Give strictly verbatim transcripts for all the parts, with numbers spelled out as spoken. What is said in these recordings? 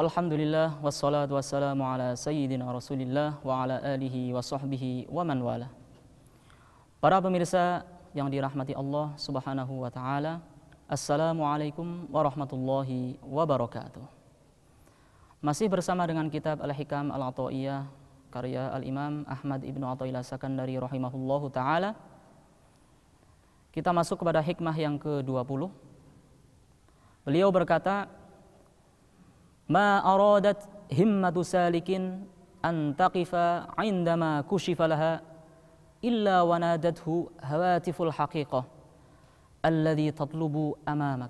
Alhamdulillah wassalatu wassalamu ala sayyidina Rasulillah wa ala alihi wa sahbihi wa man wala. Para pemirsa yang dirahmati Allah Subhanahu wa taala, Assalamualaikum warahmatullahi wabarakatuh. Masih bersama dengan kitab Al-Hikam Al-Athaiyah karya Al-Imam Ahmad Ibnu Athaillah Sakandari rahimahullahu taala. Kita masuk kepada hikmah yang ke dua puluh. Beliau berkata, Ma aradat himmatu salikin an taqifa indama kushifa laha illa wanadathu hawatiful haqiqah alladhi tatlubu amamak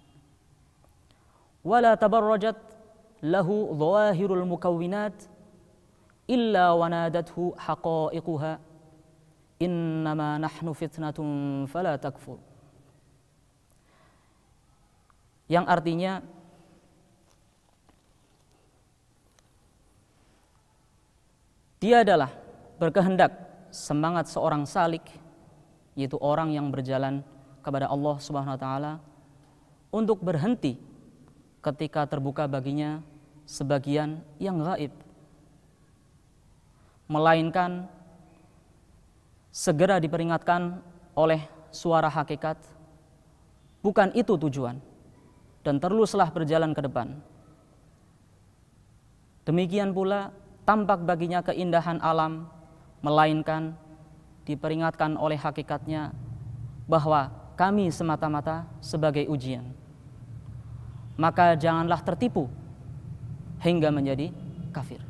wala tabarrajat lahu dhawahirul mukawwinat illa wanadathu haqa'iquha innama nahnu fitnatun fala takfur, yang artinya tiadalah berkehendak semangat seorang salik, yaitu orang yang berjalan kepada Allah Subhanahu wa taala, untuk berhenti ketika terbuka baginya sebagian yang gaib, melainkan segera diperingatkan oleh suara hakikat. Bukan itu tujuan, dan teruslah berjalan ke depan. Demikian pula tampak baginya keindahan alam, melainkan diperingatkan oleh hakikatnya bahwa kami semata-mata sebagai ujian. Maka janganlah tertipu hingga menjadi kafir.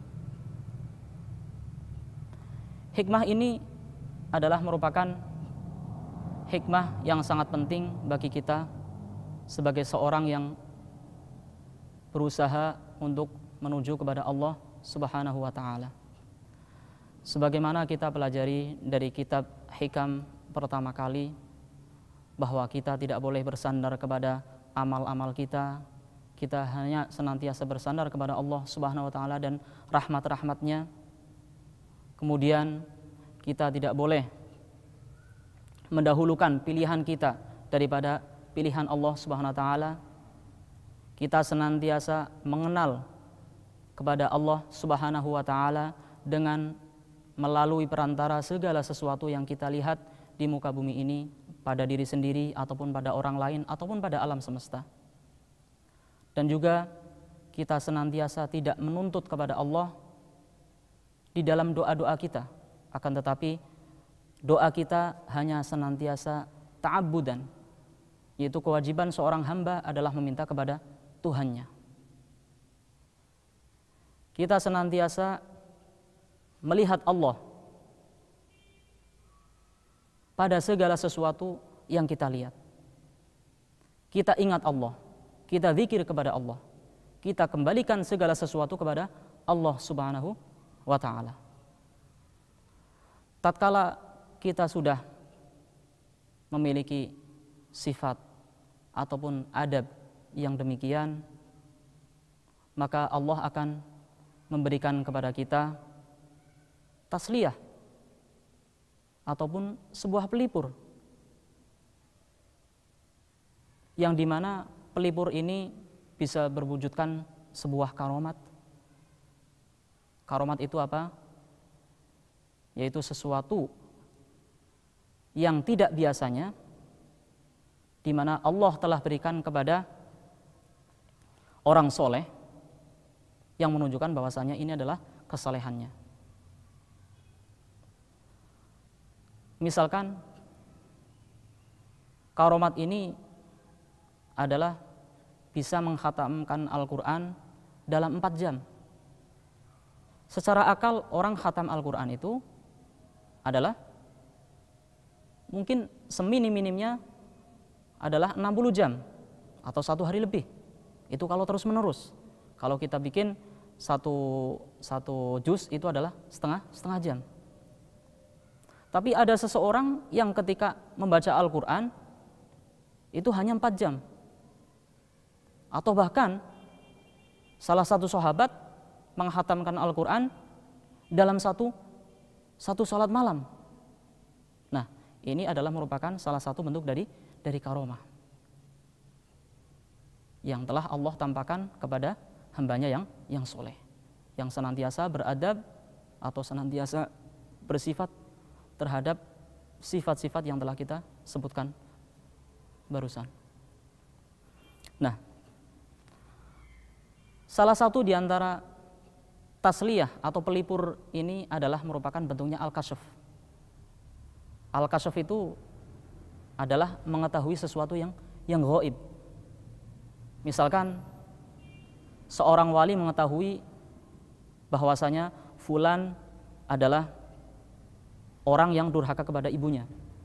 Hikmah ini adalah merupakan hikmah yang sangat penting bagi kita sebagai seorang yang berusaha untuk menuju kepada Allah Subhanahu wa ta'ala. Sebagaimana kita pelajari dari kitab Hikam pertama kali, bahwa kita tidak boleh bersandar kepada amal-amal kita. Kita hanya senantiasa bersandar kepada Allah Subhanahu wa ta'ala dan rahmat-rahmatnya. Kemudian kita tidak boleh mendahulukan pilihan kita daripada pilihan Allah Subhanahu wa ta'ala. Kita senantiasa mengenal kepada Allah Subhanahu wa ta'ala dengan melalui perantara segala sesuatu yang kita lihat di muka bumi ini, pada diri sendiri ataupun pada orang lain ataupun pada alam semesta. Dan juga kita senantiasa tidak menuntut kepada Allah di dalam doa-doa kita, akan tetapi doa kita hanya senantiasa ta'abbudan, yaitu kewajiban seorang hamba adalah meminta kepada Tuhannya. Kita senantiasa melihat Allah pada segala sesuatu yang kita lihat. Kita ingat Allah, kita zikir kepada Allah, kita kembalikan segala sesuatu kepada Allah Subhanahu wa ta'ala. Tatkala kita sudah memiliki sifat ataupun adab yang demikian, maka Allah akan memberikan kepada kita tasliyah ataupun sebuah pelipur, yang dimana pelipur ini bisa berwujudkan sebuah karomat. Karomat itu apa? Yaitu sesuatu yang tidak biasanya, di mana Allah telah berikan kepada orang soleh, yang menunjukkan bahwasanya ini adalah kesalehannya. Misalkan karomat ini adalah bisa mengkhatamkan Al-Quran dalam empat jam. Secara akal orang khatam Al-Quran itu adalah mungkin seminim-minimnya adalah enam puluh jam atau satu hari lebih. Itu kalau terus menerus. Kalau kita bikin satu satu juz itu adalah setengah setengah jam. Tapi ada seseorang yang ketika membaca Al-Quran itu hanya empat jam. Atau bahkan salah satu sahabat menghatamkan Al-Quran dalam satu satu salat malam. Nah, ini adalah merupakan salah satu bentuk dari dari karomah yang telah Allah tampakkan kepada hambanya yang yang soleh, yang senantiasa beradab atau senantiasa bersifat terhadap sifat-sifat yang telah kita sebutkan barusan. Nah, salah satu di antara tasliyah atau pelipur ini adalah merupakan bentuknya al-kasyaf. Al-kasyaf itu adalah mengetahui sesuatu yang yang ghaib. Misalkan seorang wali mengetahui bahwasanya fulan adalah orang yang durhaka kepada ibunya.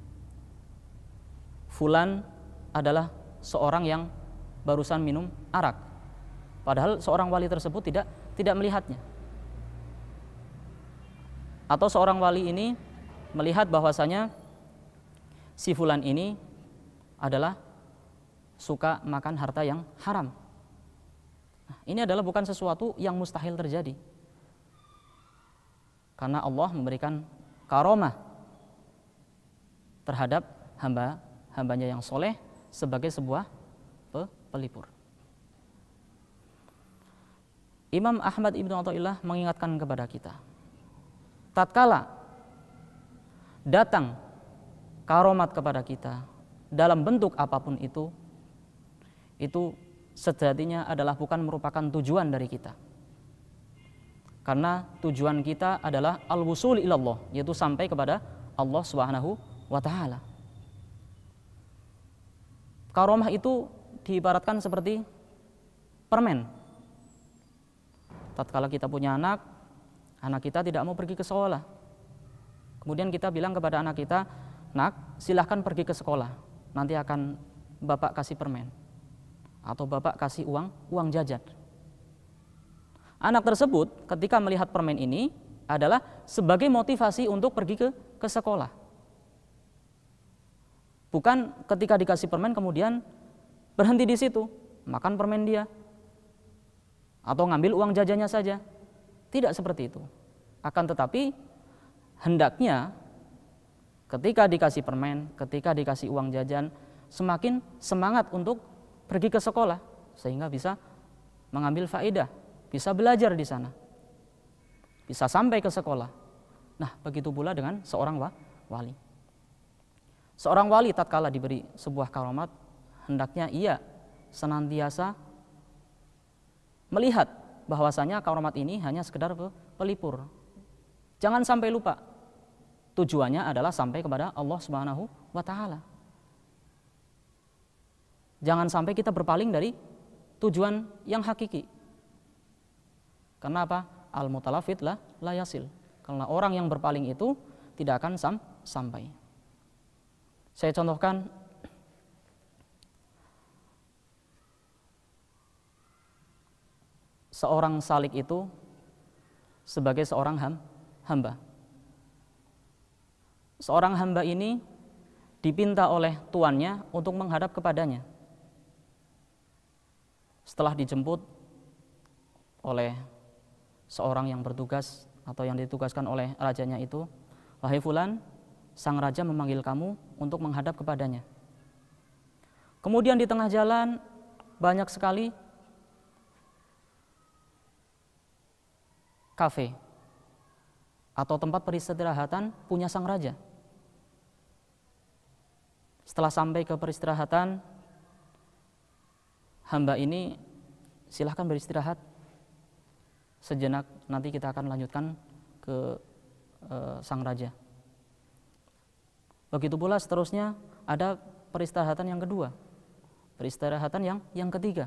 Fulan adalah seorang yang barusan minum arak. Padahal seorang wali tersebut tidak tidak melihatnya. Atau seorang wali ini melihat bahwasanya si fulan ini adalah suka makan harta yang haram. Nah, ini adalah bukan sesuatu yang mustahil terjadi. Karena Allah memberikan karomah terhadap hamba hambanya yang soleh sebagai sebuah pelipur. Imam Ahmad ibnu Athaillah mengingatkan kepada kita, tatkala datang karomat kepada kita dalam bentuk apapun itu, itu sejatinya adalah bukan merupakan tujuan dari kita. Karena tujuan kita adalah al-wusul ilallah, yaitu sampai kepada Allah Subhanahu wa taala. Karomah itu diibaratkan seperti permen. Tatkala kita punya anak, anak kita tidak mau pergi ke sekolah. Kemudian kita bilang kepada anak kita, "Nak, silahkan pergi ke sekolah. Nanti akan Bapak kasih permen." Atau Bapak kasih uang, uang jajan. Anak tersebut ketika melihat permen ini adalah sebagai motivasi untuk pergi ke, ke sekolah. Bukan ketika dikasih permen kemudian berhenti di situ, makan permen dia, atau ngambil uang jajannya saja. Tidak seperti itu. Akan tetapi hendaknya ketika dikasih permen, ketika dikasih uang jajan, semakin semangat untuk pergi ke sekolah sehingga bisa mengambil faedah, bisa belajar di sana, bisa sampai ke sekolah. Nah, begitu pula dengan seorang wali. Seorang wali tatkala diberi sebuah karomat, hendaknya ia senantiasa melihat bahwasanya karomat ini hanya sekedar pelipur. Jangan sampai lupa tujuannya adalah sampai kepada Allah Subhanahu wa taala. Jangan sampai kita berpaling dari tujuan yang hakiki. Karena apa? Al-mutalafid la, la yasil. Karena orang yang berpaling itu tidak akan sam, sampai. Saya contohkan seorang salik itu sebagai seorang ham, hamba. Seorang hamba ini dipinta oleh tuannya untuk menghadap kepadanya. Setelah dijemput oleh seorang yang bertugas atau yang ditugaskan oleh rajanya itu, "Wahai fulan, sang raja memanggil kamu untuk menghadap kepadanya." Kemudian di tengah jalan banyak sekali kafe atau tempat peristirahatan punya sang raja. Setelah sampai ke peristirahatan, hamba ini silahkan beristirahat sejenak, nanti kita akan lanjutkan ke e, sang raja. Begitu pula seterusnya ada peristirahatan yang kedua, peristirahatan yang yang ketiga.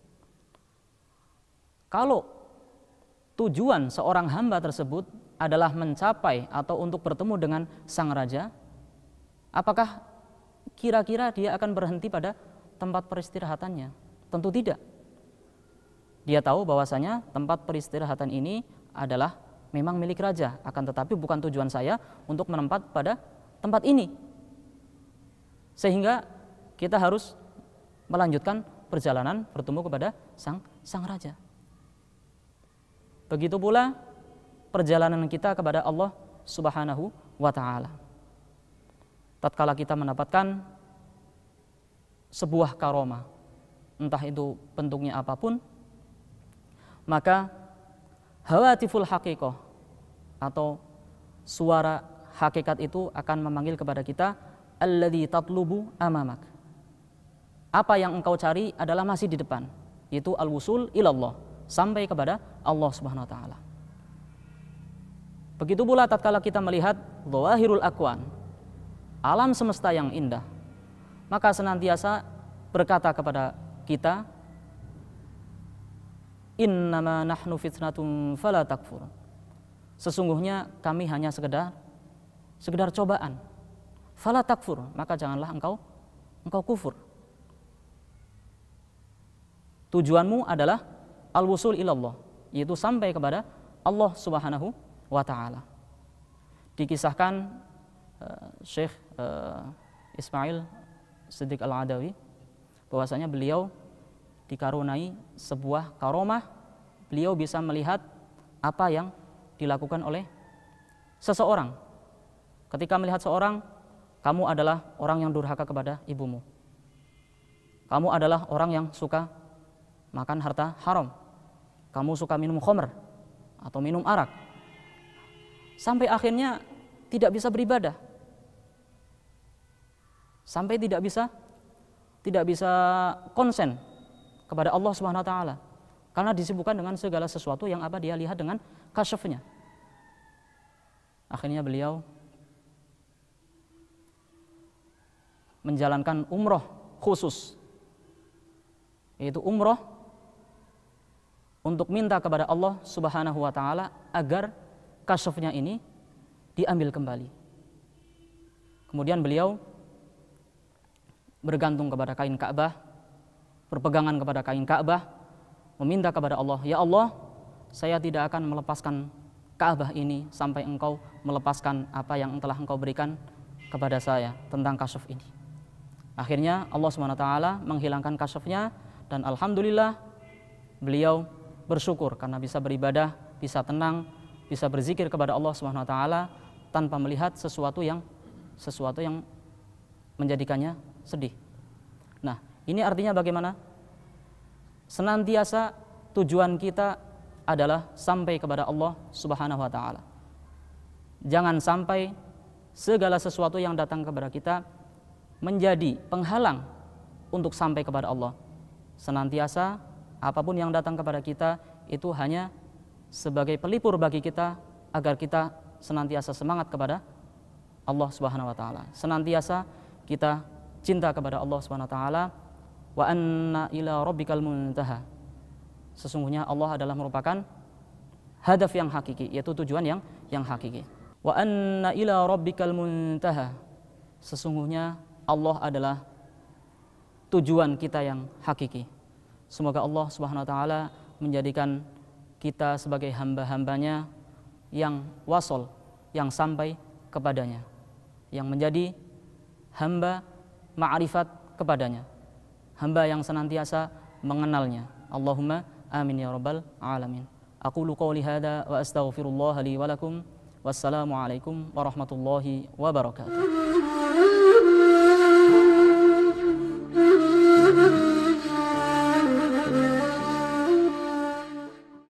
Kalau tujuan seorang hamba tersebut adalah mencapai atau untuk bertemu dengan sang raja, apakah kira-kira dia akan berhenti pada tempat peristirahatannya? Tentu tidak. Dia tahu bahwasanya tempat peristirahatan ini adalah memang milik raja, akan tetapi bukan tujuan saya untuk menempat pada tempat ini. Sehingga kita harus melanjutkan perjalanan bertemu kepada sang sang raja. Begitu pula perjalanan kita kepada Allah Subhanahu wa taala. Tatkala kita mendapatkan sebuah karomah, entah itu bentuknya apapun, maka hawatiful haqiqah atau suara hakikat itu akan memanggil kepada kita, alladzi tatlubu amamak. Apa yang engkau cari adalah masih di depan, yaitu al-wusul ilallah, sampai kepada Allah Subhanahu wa taala. Begitu pula tatkala kita melihat dhawahirul akwan, alam semesta yang indah, maka senantiasa berkata kepada kita, innama nahnu fitnatun fala takfur. Sesungguhnya kami hanya sekedar sekedar cobaan. Fala takfur, maka janganlah engkau engkau kufur. Tujuanmu adalah al-wusul ilallah, yaitu sampai kepada Allah Subhanahu wa taala. Dikisahkan uh, Syekh uh, Ismail Siddiq Al-Adawi bahwasanya beliau dikaruniai sebuah karomah, beliau bisa melihat apa yang dilakukan oleh seseorang. Ketika melihat seorang, kamu adalah orang yang durhaka kepada ibumu, kamu adalah orang yang suka makan harta haram, kamu suka minum khamr atau minum arak, sampai akhirnya tidak bisa beribadah, sampai tidak bisa tidak bisa konsen kepada Allah Subhanahu wa taala karena disibukkan dengan segala sesuatu yang apa dia lihat dengan kasyafnya. Akhirnya beliau menjalankan umroh khusus, yaitu umroh untuk minta kepada Allah Subhanahu wa taala agar kasyafnya ini diambil kembali. Kemudian beliau bergantung kepada kain Ka'bah, berpegangan kepada kain Ka'bah, meminta kepada Allah, ya Allah, saya tidak akan melepaskan Ka'bah ini sampai engkau melepaskan apa yang telah engkau berikan kepada saya tentang kasyaf ini. Akhirnya Allah Subhanahu wa taala menghilangkan kasyafnya, dan alhamdulillah beliau bersyukur karena bisa beribadah, bisa tenang, bisa berzikir kepada Allah Subhanahu wa taala tanpa melihat sesuatu yang sesuatu yang menjadikannya sedih. Nah, ini artinya bagaimana? Senantiasa tujuan kita adalah sampai kepada Allah Subhanahu wa taala. Jangan sampai segala sesuatu yang datang kepada kita menjadi penghalang untuk sampai kepada Allah. Senantiasa apapun yang datang kepada kita itu hanya sebagai pelipur bagi kita agar kita senantiasa semangat kepada Allah Subhanahu wa taala. Senantiasa kita cinta kepada Allah Subhanahu wa taala. Wa anna ila rabbikal muntaha. Sesungguhnya Allah adalah merupakan hadaf yang hakiki, yaitu tujuan yang yang hakiki. Wa anna ila rabbikal muntaha. Sesungguhnya Allah adalah tujuan kita yang hakiki. Semoga Allah Subhanahu wa taala menjadikan kita sebagai hamba-hambanya yang wasol, yang sampai kepadanya, yang menjadi hamba ma'rifat kepadanya, hamba yang senantiasa mengenalnya. Allahumma amin ya rabbal alamin. Aqulu qawli hadza wa astaghfirullah li wa lakum. Wassalamu alaikum warahmatullahi wabarakatuh.